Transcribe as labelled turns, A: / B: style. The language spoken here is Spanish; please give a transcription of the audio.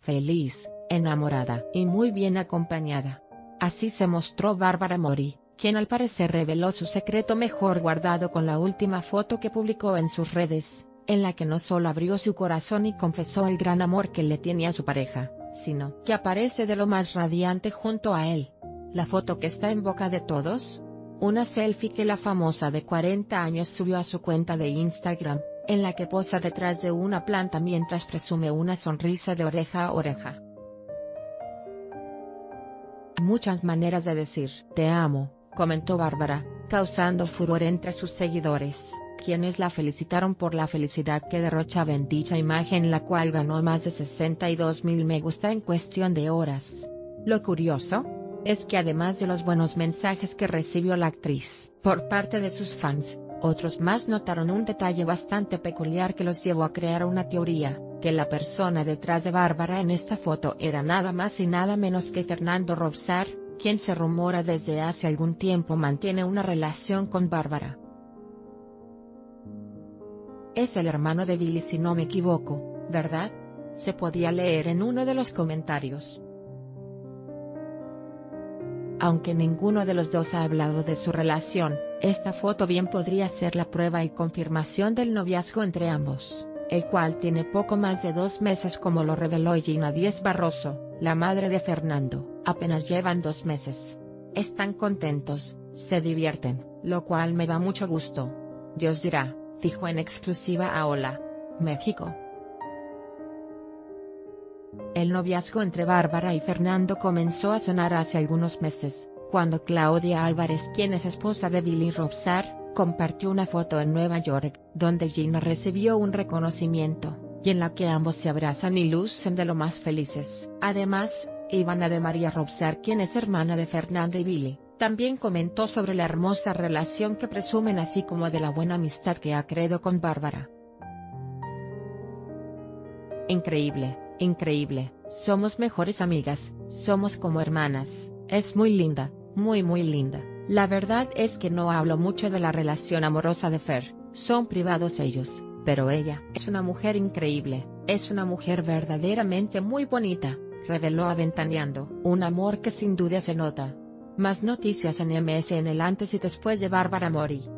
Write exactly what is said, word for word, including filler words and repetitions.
A: feliz, enamorada y muy bien acompañada. Así se mostró Bárbara Mori, quien al parecer reveló su secreto mejor guardado con la última foto que publicó en sus redes, en la que no solo abrió su corazón y confesó el gran amor que le tiene a su pareja, sino que aparece de lo más radiante junto a él. La foto que está en boca de todos, una selfie que la famosa de cuarenta años subió a su cuenta de Instagram, en la que posa detrás de una planta mientras presume una sonrisa de oreja a oreja. Muchas maneras de decir "te amo", comentó Bárbara, causando furor entre sus seguidores, quienes la felicitaron por la felicidad que derrochaba en dicha imagen, la cual ganó más de sesenta y dos mil me gusta en cuestión de horas. Lo curioso es que además de los buenos mensajes que recibió la actriz por parte de sus fans, otros más notaron un detalle bastante peculiar que los llevó a crear una teoría, que la persona detrás de Bárbara en esta foto era nada más y nada menos que Fernando Robsar, quien se rumora desde hace algún tiempo mantiene una relación con Bárbara. Es el hermano de Billy si no me equivoco, ¿verdad? Se podía leer en uno de los comentarios. Aunque ninguno de los dos ha hablado de su relación, esta foto bien podría ser la prueba y confirmación del noviazgo entre ambos, el cual tiene poco más de dos meses, como lo reveló Gina Díez Barroso, la madre de Fernando. Apenas llevan dos meses. Están contentos, se divierten, lo cual me da mucho gusto. Dios dirá, dijo en exclusiva a Hola México. El noviazgo entre Bárbara y Fernando comenzó a sonar hace algunos meses, cuando Claudia Álvarez, quien es esposa de Billy Robsar, compartió una foto en Nueva York, donde Gina recibió un reconocimiento, y en la que ambos se abrazan y lucen de lo más felices. Además, Ivana de María Robsar, quien es hermana de Fernando y Billy, también comentó sobre la hermosa relación que presumen, así como de la buena amistad que ha creado con Bárbara. Increíble, increíble, somos mejores amigas, somos como hermanas, es muy linda, muy muy linda. La verdad es que no hablo mucho de la relación amorosa de Fer, son privados ellos, pero ella es una mujer increíble, es una mujer verdaderamente muy bonita, reveló aventaneando, un amor que sin duda se nota. Más noticias en M S en el antes y después de Bárbara Mori.